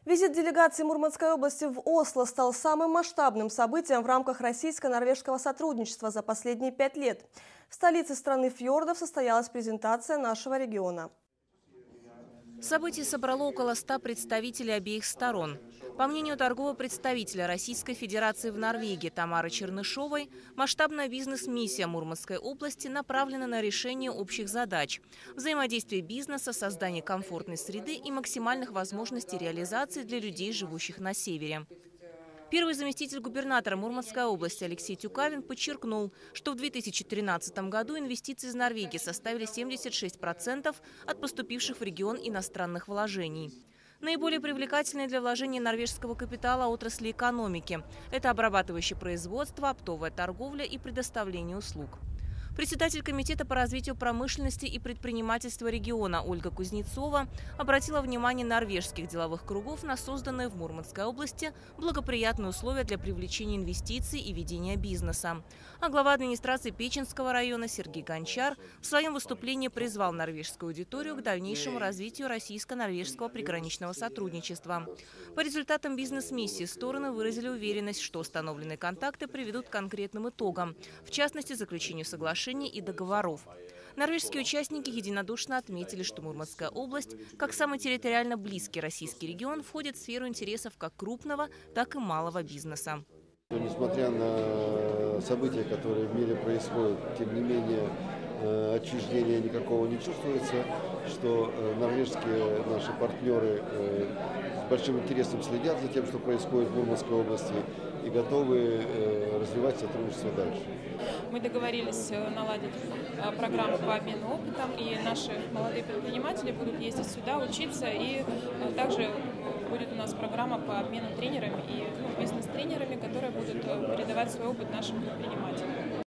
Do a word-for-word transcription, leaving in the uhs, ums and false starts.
Визит делегации Мурманской области в Осло стал самым масштабным событием в рамках российско-норвежского сотрудничества за последние пять лет. В столице страны фьордов состоялась презентация нашего региона. Событие собрало около ста представителей обеих сторон. По мнению торгового представителя Российской Федерации в Норвегии Тамары Чернышовой, масштабная бизнес-миссия Мурманской области направлена на решение общих задач – взаимодействие бизнеса, создание комфортной среды и максимальных возможностей реализации для людей, живущих на севере. Первый заместитель губернатора Мурманской области Алексей Тюкавин подчеркнул, что в две тысячи тринадцатом году инвестиции из Норвегии составили семьдесят шесть процентов от поступивших в регион иностранных вложений. Наиболее привлекательные для вложения норвежского капитала отрасли экономики – это обрабатывающее производство, оптовая торговля и предоставление услуг. Председатель комитета по развитию промышленности и предпринимательства региона Ольга Кузнецова обратила внимание норвежских деловых кругов на созданные в Мурманской области благоприятные условия для привлечения инвестиций и ведения бизнеса. А глава администрации Печенского района Сергей Гончар в своем выступлении призвал норвежскую аудиторию к дальнейшему развитию российско-норвежского приграничного сотрудничества. По результатам бизнес-миссии стороны выразили уверенность, что установленные контакты приведут к конкретным итогам, в частности, заключению соглашений и договоров. Норвежские участники единодушно отметили, что Мурманская область, как самый территориально близкий российский регион, входит в сферу интересов как крупного, так и малого бизнеса. Несмотря на события, которые в мире происходят, тем не менее отчуждения никакого не чувствуется, что норвежские наши партнеры с большим интересом следят за тем, что происходит в Мурманской области, и готовы развивать сотрудничество дальше. Мы договорились наладить программу по обмену опытом, и наши молодые предприниматели будут ездить сюда, учиться, и также будет у нас программа по обмену тренерами и ну, бизнес-тренерами, которые будут передавать свой опыт нашим предпринимателям.